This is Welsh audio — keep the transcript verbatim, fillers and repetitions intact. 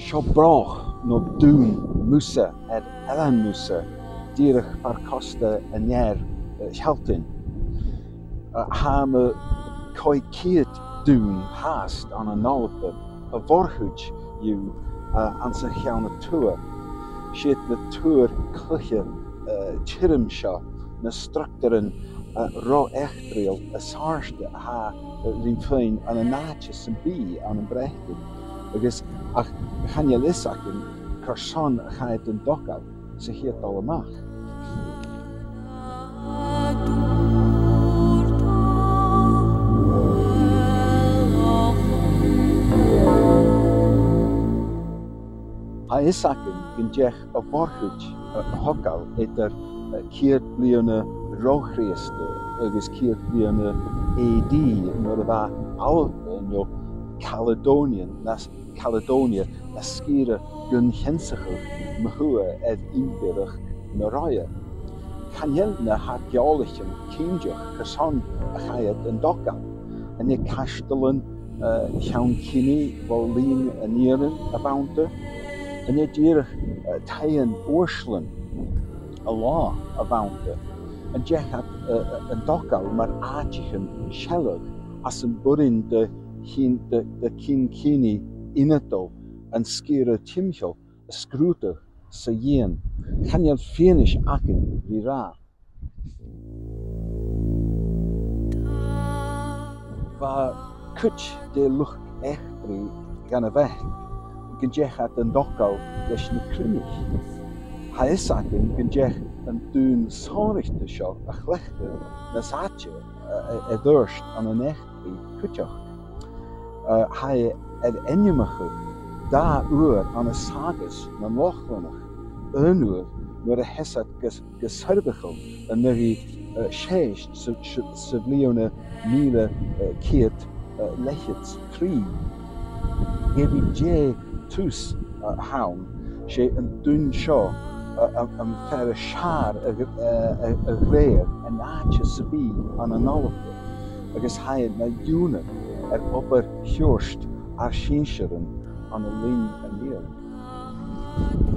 Seo broch nó Dùn Mousa ar Dùn Mousa díreach par costa a near Sealtainn. Ha me coi ciad dún hast an an nálpa a bhorchuid yw an sa cheanna tuair. Siad na tuair cluiche tirim seo na structuran rá echtrial a sáirste ha rin féin an a náte san bí an an Breatainn. Agus ach channe lisacin chur son a chaid an dogal sa hiad dal amach. Ha isacin gyn jech a bhorchuid a hogal idir ciad bliana róchriasta agus ciad bliana A D nuair a bheith Alba nó Caledonian nas Caledonia na scíre gun chensachuch mahua ed imbirach na raya. Canel na ha geolichin kinjach kerson a chayat an dogal. En je castellan chaun kini volin a nieren a bounte. En je dierach taien oorslen a law a bounte. En je had an dogal maar aatjichen shellig as een burin de hin de de kin kini inato an skira timcho a scrúta sa yin. Can you finish akin vira? Va kuch de luch echtri gan a vech gan jech at an dogal leis na crinich. Ha is akin gan jech an dún sárichte seo a chlechte na satje a durst an an echtri kuchach. Ha ed enjumachig da uur an a sagas na lochlanach een uur nuair a hesad gesurbichel a nuri séist sa bbliona míle céad leithit trí. Gebi dé tús haun sé an dún seo an fer a sear a réir a náte sa bí an an nálapta agus haid na dúna ar obair thiúrst ar sínseirean an a lí a níl.